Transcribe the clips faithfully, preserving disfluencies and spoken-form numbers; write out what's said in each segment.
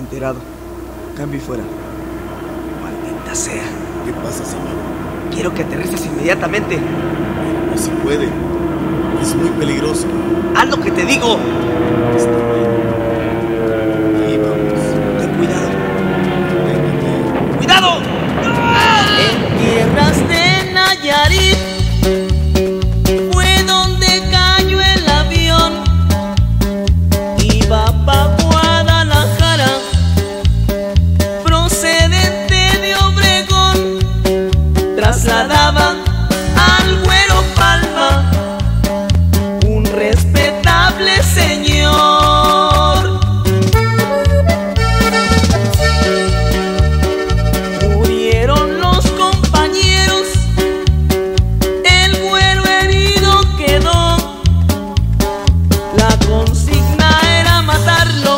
enterado. Cambio y fuera. Maldita sea. ¿Qué pasa, señor? Quiero que aterrices inmediatamente. No se puede. Es muy peligroso. ¡Haz lo que te digo! Está bien. Ahí vamos. Ten cuidado. Véngate. ¡Cuidado! En tierras de Nayarit fue donde cayó el avión. Iba pa' Guadalajara, procedente de Obregón. Trasladaba al Güero Palma, un respetable señor. Murieron los compañeros, el Güero herido quedó. La consigna era matarlo,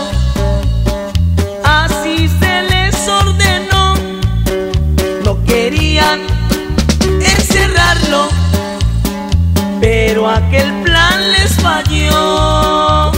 así se les ordenó. No querían encerrarlo, pero aquel plan les falló.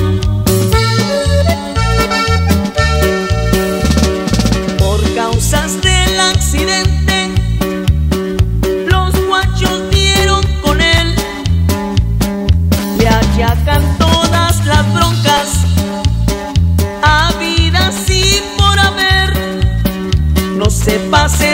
Por causas del accidente, los guachos dieron con él. Le achacan todas las broncas, habidas y por haber. No se pase